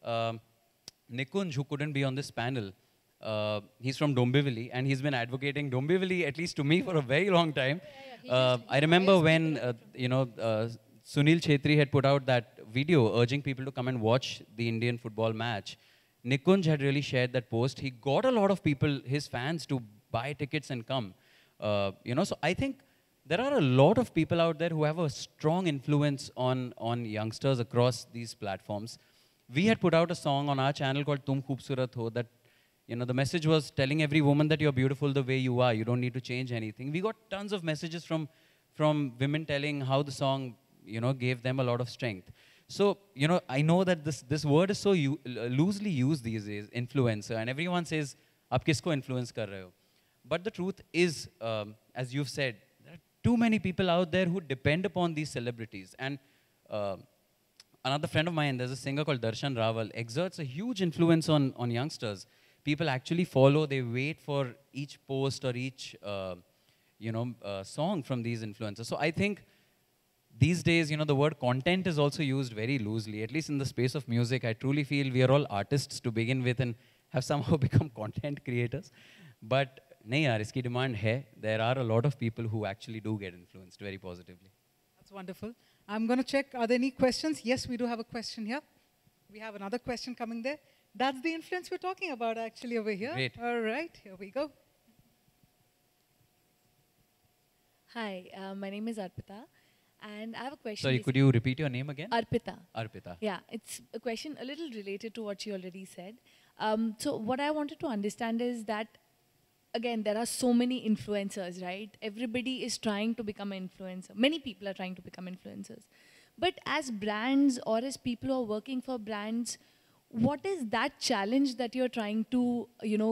Nikunj, who couldn't be on this panel, he's from Dombivli, and he's been advocating Dombivli, at least to me, for a very long time. I remember when, Sunil Chetri had put out that video urging people to come and watch the Indian football match. Nikunj had really shared that post. He got a lot of people, his fans, to buy tickets and come. So I think there are a lot of people out there who have a strong influence on youngsters across these platforms. We had put out a song on our channel called Tum Khoobsurat Ho that, the message was telling every woman that you're beautiful the way you are. You don't need to change anything. We got tons of messages from women telling how the song, gave them a lot of strength. So, I know that this word is so loosely used these days, influencer, and everyone says, "Aap kisko influence kar rahe ho?" But the truth is, as you've said, there are too many people out there who depend upon these celebrities. And another friend of mine, there's a singer called Darshan Rawal, exerts a huge influence on youngsters. People actually follow, they wait for each post or each, song from these influencers. So I think these days, the word content is also used very loosely, at least in the space of music. I truly feel we are all artists to begin with and have somehow become content creators. But nahi yaar, iski demand hai. There are a lot of people who actually do get influenced very positively. That's wonderful. I'm going to check, are there any questions? Yes, we do have a question here. We have another question coming there. That's the influence we're talking about actually over here. Great. All right, here we go. Hi, my name is Arpita, and I have a question. Sorry, could you repeat your name again? Arpita. Arpita. Yeah, it's a question a little related to what you already said. So what I wanted to understand is that, again, there are so many influencers, right? Everybody is trying to become an influencer. Many people are trying to become influencers. But as brands or as people who are working for brands, what is that challenge that you're trying to,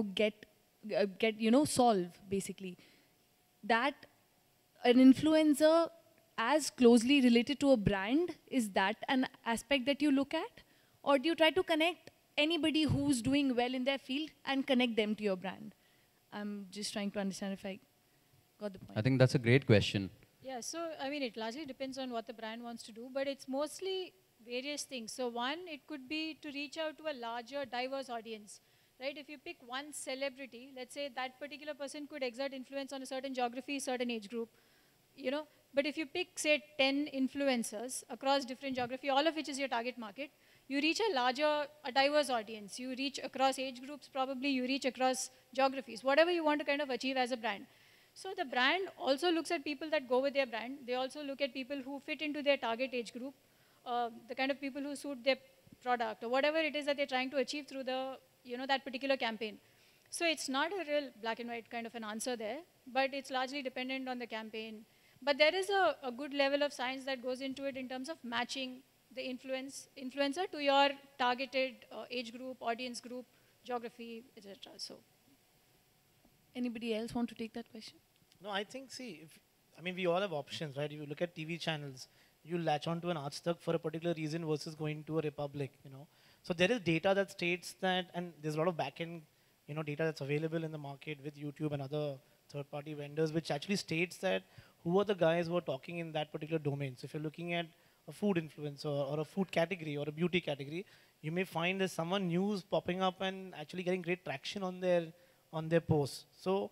solve, basically? That an influencer as closely related to a brand, is that an aspect that you look at? Or do you try to connect anybody who's doing well in their field and connect them to your brand? I'm just trying to understand if I got the point. I think that's a great question. Yeah, so it largely depends on what the brand wants to do, but it's mostly various things. So one, it could be to reach out to a larger, diverse audience, right? If you pick one celebrity, let's say that particular person could exert influence on a certain geography, certain age group, But if you pick, say, 10 influencers across different geography, all of which is your target market, you reach a diverse audience. You reach across age groups, probably you reach across geographies, whatever you want to kind of achieve as a brand. So the brand also looks at people that go with their brand. They also look at people who fit into their target age group, the kind of people who suit their product, or whatever it is that they're trying to achieve through the, that particular campaign. So it's not a real black and white kind of an answer there, but it's largely dependent on the campaign. But there is a good level of science that goes into it in terms of matching the influencer to your targeted age group, audience group, geography, etc. So, anybody else want to take that question? No, I think, we all have options, right? If you look at TV channels, you latch onto an Aaj for a particular reason versus going to a Republic, So there is data that states that, and there's a lot of back-end, data that's available in the market with YouTube and other third-party vendors, which actually states that who are the guys who are talking in that particular domain. So if you're looking at a food influencer or a food category or a beauty category, you may find there's someone new popping up and actually getting great traction on their posts. So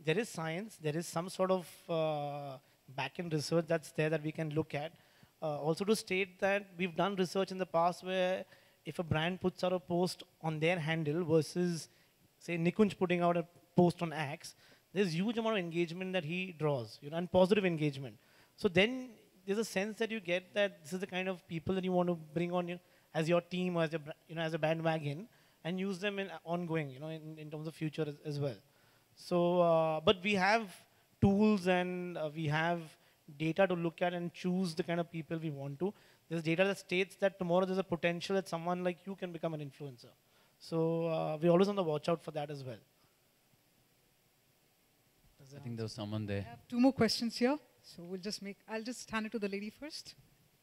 there is science, there is some sort of back-end research that's there that we can look at. Also to state that we've done research in the past where if a brand puts out a post on their handle versus, say, Nikunj putting out a post on X, there's huge amount of engagement that he draws, and positive engagement. So then there's a sense that you get that this is the kind of people that you want to bring on as your team or as, as a bandwagon and use them in ongoing, in terms of future as well. So, but we have tools and we have data to look at and choose the kind of people we want to. There's data that states that tomorrow there's a potential that someone like you can become an influencer. So we're always on the watch out for that as well. I think there was someone there. I have 2 more questions here. So I'll just hand it to the lady first.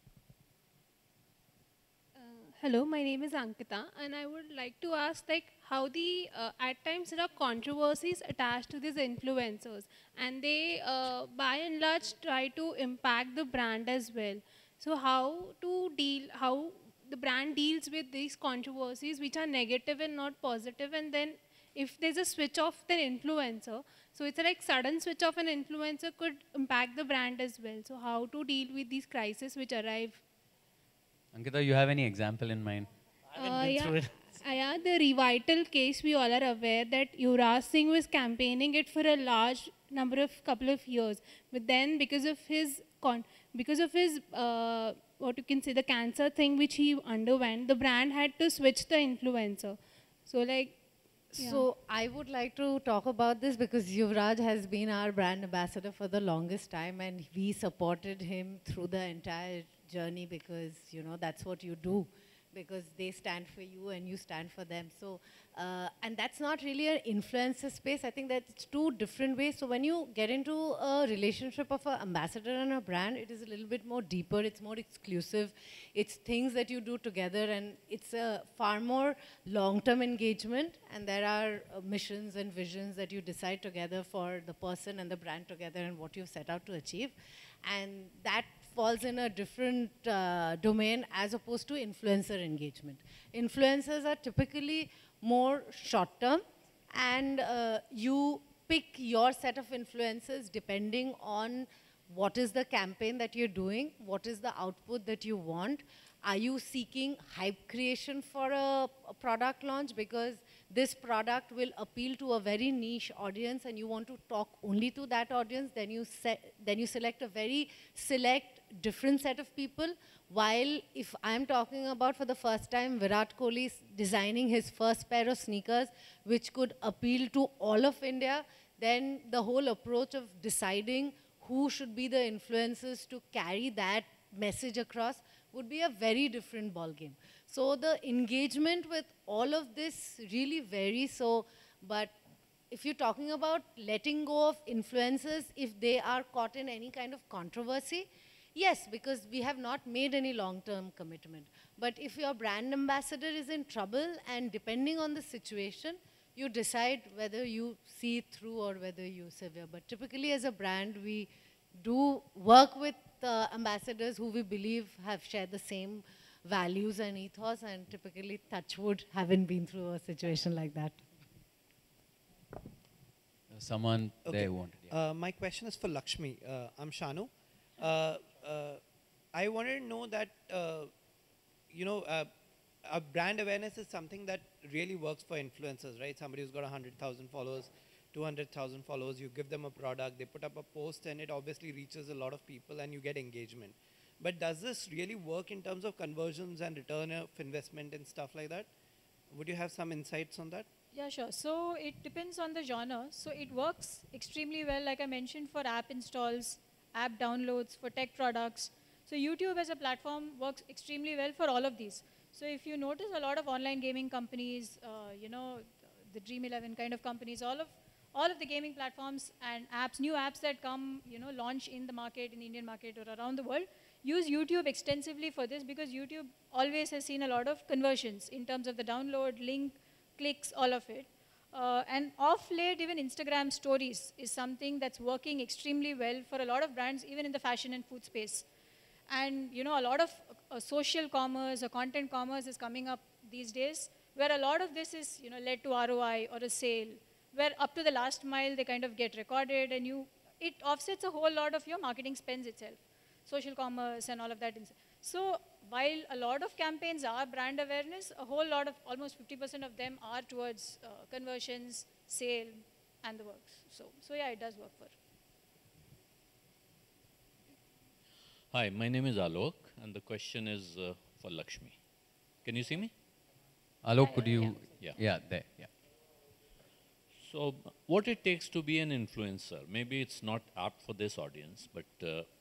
Hello, my name is Ankita, and I would like to ask, how the at times there are controversies attached to these influencers, and they, by and large, try to impact the brand as well. So, how the brand deals with these controversies, which are negative and not positive, and then if there's a switch off the influencer, so it's like sudden switch off an influencer could impact the brand as well. So, how to deal with these crises which arrive? Ankita, you have any example in mind? Yeah, the Revital case, we all are aware that Yuvraj Singh was campaigning it for a large couple of years. But then because of his, what you can say, the cancer thing which he underwent, the brand had to switch the influencer. So So I would like to talk about this because Yuvraj has been our brand ambassador for the longest time, and we supported him through the entire journey because, that's what you do, because they stand for you and you stand for them. So, and that's not really an influencer space. I think that's 2 different ways. So when you get into a relationship of an ambassador and a brand, it is a little bit more deeper, it's more exclusive. It's things that you do together, and it's a far more long-term engagement, and there are missions and visions that you decide together for the person and the brand together and what you've set out to achieve. And that falls in a different domain as opposed to influencer engagement. Influencers are typically more short-term, and you pick your set of influencers depending on what is the campaign that you're doing, what is the output that you want. Are you seeking hype creation for a product launch because this product will appeal to a very niche audience and you want to talk only to that audience? Then you select a very select different set of people. While if I'm talking about for the first time Virat Kohli designing his first pair of sneakers which could appeal to all of India, then the whole approach of deciding who should be the influencers to carry that message across would be a very different ballgame. So the engagement with all of this really varies. So, but if you're talking about letting go of influencers, if they are caught in any kind of controversy, yes, because we have not made any long-term commitment. But if your brand ambassador is in trouble, and depending on the situation, you decide whether you see it through or whether you sever. But typically as a brand, we do work with ambassadors who we believe have shared the same values and ethos, and typically, touch wood, haven't been through a situation like that. Someone there wanted. Yeah. My question is for Lakshmi. I'm Shanu. I wanted to know that, brand awareness is something that really works for influencers, right? Somebody who's got 100,000 followers, 200,000 followers, you give them a product, they put up a post, and it obviously reaches a lot of people and you get engagement. But does this really work in terms of conversions and return of investment and stuff like that? Would you have some insights on that? Yeah, sure. So it depends on the genre. So it works extremely well, like I mentioned, for app installs, app downloads, for tech products. So YouTube as a platform works extremely well for all of these. So if you notice a lot of online gaming companies, the Dream 11 kind of companies, all of the gaming platforms and apps, new apps that come, launch in the market, in the Indian market or around the world, use YouTube extensively for this because YouTube always has seen a lot of conversions in terms of the download, link, clicks, all of it. And of late, even Instagram stories is something that's working extremely well for a lot of brands, even in the fashion and food space. And a lot of social commerce or content commerce is coming up these days, where a lot of this is led to ROI or a sale. where up to the last mile they kind of get recorded, and it offsets a whole lot of your marketing spends itself, social commerce and all of that. So while a lot of campaigns are brand awareness, a whole lot of, almost 50% of them are towards conversions, sale, and the works. So yeah, it does work for. Hi, my name is Alok, and the question is for Lakshmi. Can you see me? Alok, could you? Yeah. Yeah, there. Yeah. So, what it takes to be an influencer? Maybe it's not apt for this audience, but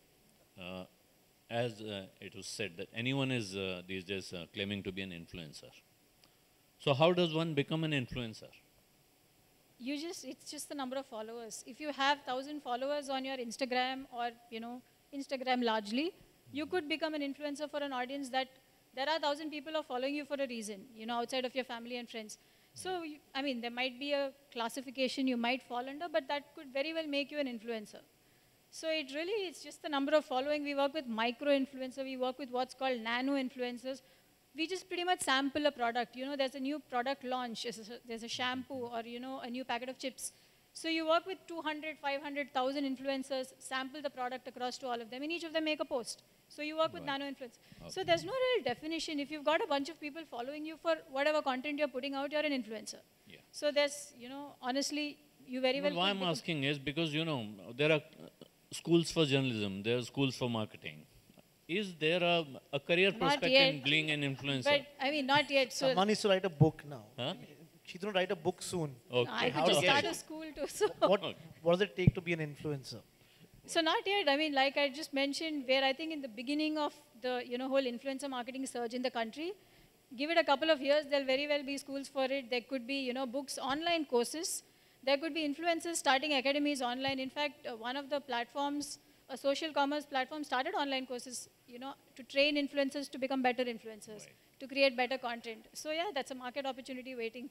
as it was said that anyone is these days claiming to be an influencer. So, how does one become an influencer? It's just the number of followers. If you have 1,000 followers on your Instagram, or Instagram largely, you could become an influencer for an audience that there are 1,000 people are following you for a reason, outside of your family and friends. So, I mean, there might be a classification you might fall under, but that could very well make you an influencer. So it's just the number of following. We work with micro-influencer, we work with what's called nano-influencers. We just pretty much sample a product. There's a new product launch, there's a shampoo, or a new packet of chips. So you work with 200, 500, 1,000 influencers, sample the product across to all of them, and each of them make a post. So you work with nano-influence. Okay. So there's no real definition. If you've got a bunch of people following you for whatever content you're putting out, you're an influencer. Yeah. So there's, honestly, you very well. Why I'm asking is because, there are schools for journalism, there are schools for marketing. Is there a career prospect in being an influencer? But, I mean, not yet. So someone needs to write a book now. Huh? She's going to write a book soon. Okay. I could just start a school too. So. What does it take to be an influencer? So not yet. I mean, like I just mentioned, where I think in the beginning of the whole influencer marketing surge in the country, give it a couple of years, there'll very well be schools for it. There could be books, online courses. There could be influencers starting academies online. In fact, one of the platforms, a social commerce platform, started online courses, to train influencers to become better influencers, to create better content. So yeah, that's a market opportunity waiting.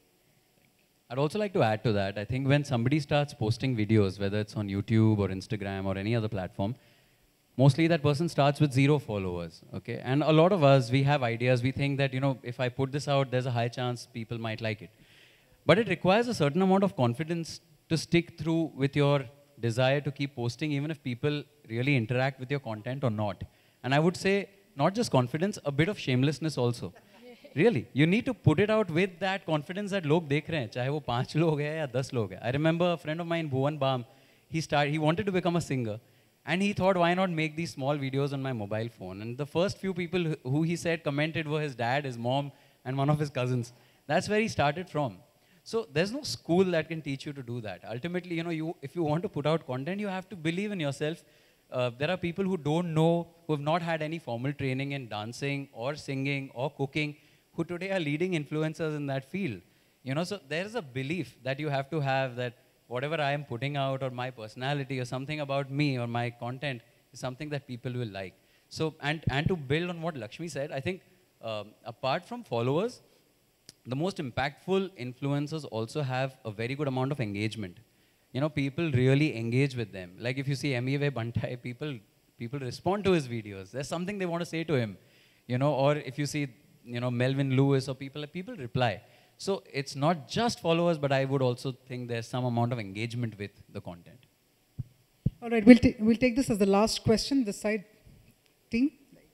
I'd also like to add to that. I think when somebody starts posting videos, whether it's on YouTube or Instagram or any other platform, mostly that person starts with 0 followers, okay? And a lot of us, we have ideas. We think that, if I put this out, there's a high chance people might like it. But it requires a certain amount of confidence to stick through with your desire to keep posting, even if people really interact with your content or not. And I would say, not just confidence, a bit of shamelessness also. Really, you need to put it out with that confidence that log dekh rahe hain, chahe wo 5 log hai ya 10 log hai. I remember a friend of mine, Bhuvan Bam, he wanted to become a singer, and he thought, why not make these small videos on my mobile phone? And the first few people who he said commented were his dad, his mom, and one of his cousins. That's where he started from. So there's no school that can teach you to do that. Ultimately, if you want to put out content, you have to believe in yourself. There are people who don't know, who have not had any formal training in dancing or singing or cooking, who today are leading influencers in that field. So there is a belief that you have to have that whatever I am putting out, or my personality or something about me or my content is something that people will like. So, and to build on what Lakshmi said, I think apart from followers, the most impactful influencers also have a very good amount of engagement. People really engage with them. Like if you see MEV Bantai, people respond to his videos. There's something they want to say to him. Or if you see Melvin Lewis or people reply. So it's not just followers, but I would also think there's some amount of engagement with the content. All right, we'll take this as the last question, this side team.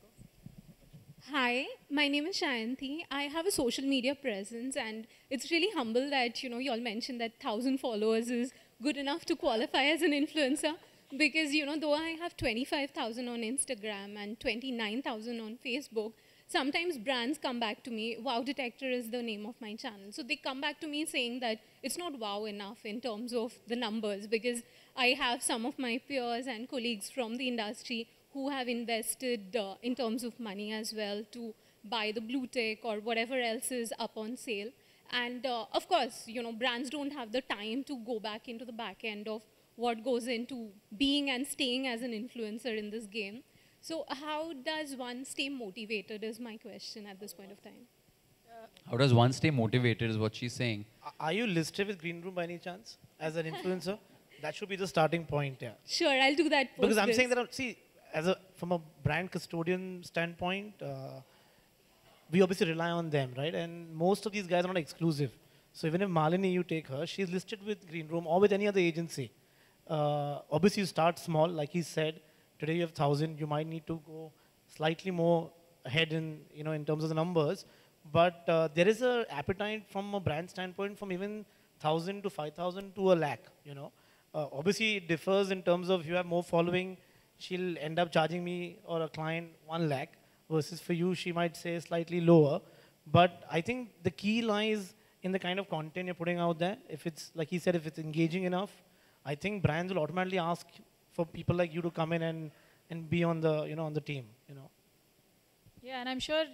Hi, my name is Shayanti. I have a social media presence, and it's really humble that, you all mentioned that 1,000 followers is good enough to qualify as an influencer. Because, though I have 25,000 on Instagram and 29,000 on Facebook, sometimes brands come back to me. Wow Detector is the name of my channel. So they come back to me saying that it's not wow enough in terms of the numbers, because I have some of my peers and colleagues from the industry who have invested in terms of money as well to buy the blue tick or whatever else is up on sale. And of course, brands don't have the time to go back into the back end of what goes into being and staying as an influencer in this game. So how does one stay motivated is my question at this point of time. How does one stay motivated is what she's saying. Are you listed with Green Room by any chance as an influencer? That should be the starting point, yeah. Sure, I'll do that. Because I'm saying that, see, from a brand custodian standpoint, we obviously rely on them, right? And most of these guys are not exclusive. So even if Malini, you take her, she's listed with Green Room or with any other agency. Obviously, you start small, like he said. Today you have 1,000. You might need to go slightly more ahead in terms of the numbers. But there is a appetite from a brand standpoint from even 1,000 to 5,000 to a lakh. Obviously, it differs in terms of if you have more following, she'll end up charging me or a client 1 lakh versus for you, she might say slightly lower. But I think the key lies in the kind of content you're putting out there. If it's, like he said, if it's engaging enough, I think brands will automatically ask for people like you to come in and be on the, on the team, Yeah, and I'm sure,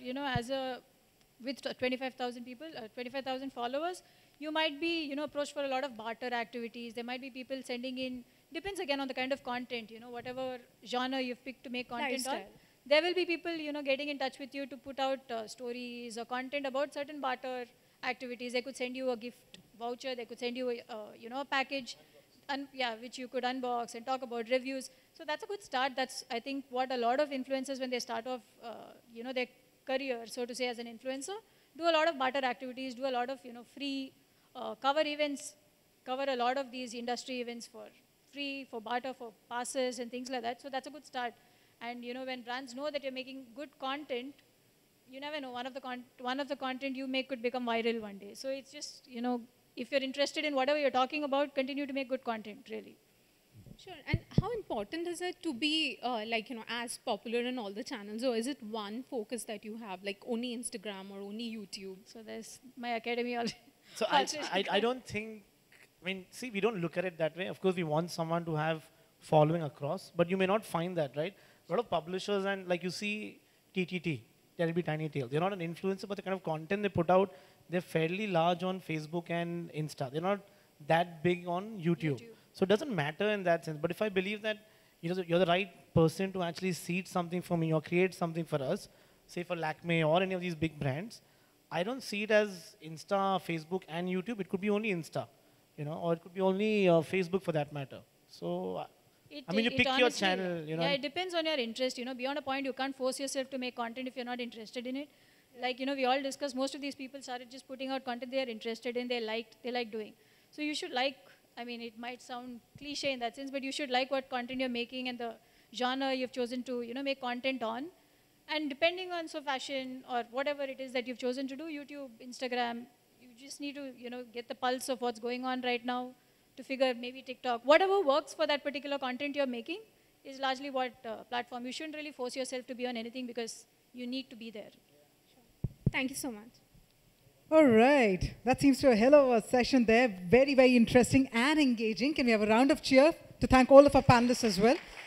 with 25,000 people, 25,000 followers, you might be, approached for a lot of barter activities. There might be people sending in, depends again on the kind of content, whatever genre you've picked to make content on. There will be people, getting in touch with you to put out stories or content about certain barter activities. They could send you a gift voucher. They could send you, a package, which you could unbox and talk about reviews. So that's a good start. That's, I think, what a lot of influencers, when they start off, their career, so to say, as an influencer, do a lot of barter activities, do a lot of, free cover events, cover a lot of these industry events for free, for barter, for passes and things like that. So that's a good start. And, when brands know that you're making good content, you never know, one of the content you make could become viral one day. So it's just, if you're interested in whatever you're talking about, continue to make good content, really. Sure. And how important is it to be as popular in all the channels, or is it one focus that you have, like only Instagram or only YouTube? So there's my academy already. So I don't think, see, we don't look at it that way. Of course, we want someone to have following across, but you may not find that, right? A lot of publishers, and like you see TTT, Terribly Tiny Tale, they're not an influencer, but the kind of content they put out, they're fairly large on Facebook and Insta. They're not that big on YouTube. So it doesn't matter in that sense. But if I believe that you're the right person to actually seed something for me or create something for us, say for Lakme or any of these big brands, I don't see it as Insta, Facebook, and YouTube. It could be only Insta, or it could be only Facebook for that matter. So, you pick honestly, your channel, Yeah, it depends on your interest. Beyond a point, you can't force yourself to make content if you're not interested in it. Like, we all discussed, most of these people started just putting out content they are interested in, they like doing. So you should like, it might sound cliche in that sense, but you should like what content you're making and the genre you've chosen to, make content on. And depending on fashion or whatever it is that you've chosen to do, YouTube, Instagram, you just need to, get the pulse of what's going on right now to figure, maybe TikTok. Whatever works for that particular content you're making is largely what platform. You shouldn't really force yourself to be on anything because you need to be there. Thank you so much. All right. That seems to be a hell of a session there. Very, very interesting and engaging. Can we have a round of cheer to thank all of our panelists as well?